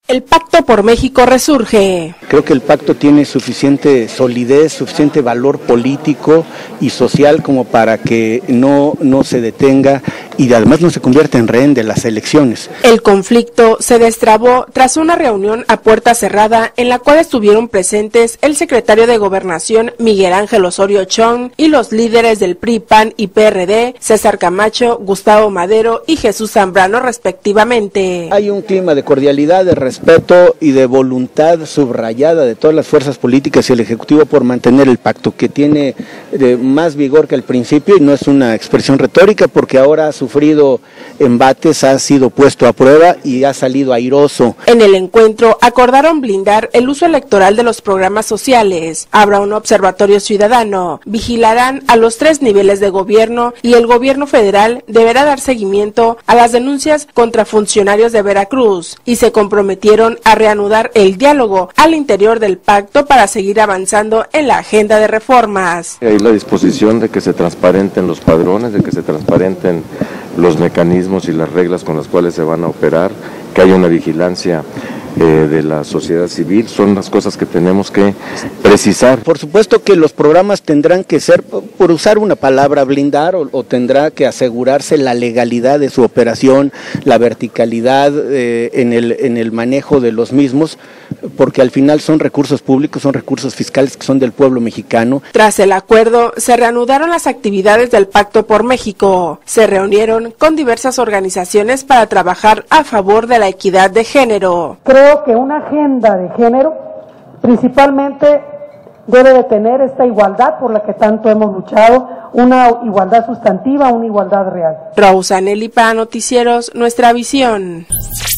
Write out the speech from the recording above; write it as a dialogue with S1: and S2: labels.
S1: El Pacto por México resurge.
S2: Creo que el pacto tiene suficiente solidez, suficiente valor político y social como para que no se detenga y además no se convierta en rehén de las elecciones.
S1: El conflicto se destrabó tras una reunión a puerta cerrada en la cual estuvieron presentes el secretario de Gobernación Miguel Ángel Osorio Chong y los líderes del PRI, PAN y PRD, César Camacho, Gustavo Madero y Jesús Zambrano respectivamente.
S2: Hay un clima de cordialidad, de respeto y de voluntad subrayada de todas las fuerzas políticas y el Ejecutivo por mantener el pacto, que tiene más vigor que al principio y no es una expresión retórica porque ahora ha sufrido embates, ha sido puesto a prueba y ha salido airoso.
S1: En el encuentro acordaron blindar el uso electoral de los programas sociales. Habrá un observatorio ciudadano, vigilarán a los 3 niveles de gobierno y el gobierno federal deberá dar seguimiento a las denuncias contra funcionarios de Veracruz y se comprometieron a reanudar el diálogo al interior del pacto para seguir avanzando en la agenda de reformas.
S3: Hay la disposición de que se transparenten los padrones, de que se transparenten los mecanismos y las reglas con las cuales se van a operar, que haya una vigilancia de la sociedad civil, son las cosas que tenemos que precisar.
S2: Por supuesto que los programas tendrán que ser, por usar una palabra, blindar o tendrá que asegurarse la legalidad de su operación, la verticalidad en el manejo de los mismos, porque al final son recursos públicos, son recursos fiscales que son del pueblo mexicano.
S1: Tras el acuerdo, se reanudaron las actividades del Pacto por México. Se reunieron con diversas organizaciones para trabajar a favor de la equidad de género.
S4: Creo que una agenda de género principalmente debe de tener esta igualdad por la que tanto hemos luchado, una igualdad sustantiva, una igualdad real.
S1: Rosanely para Noticieros, Nuestra Visión.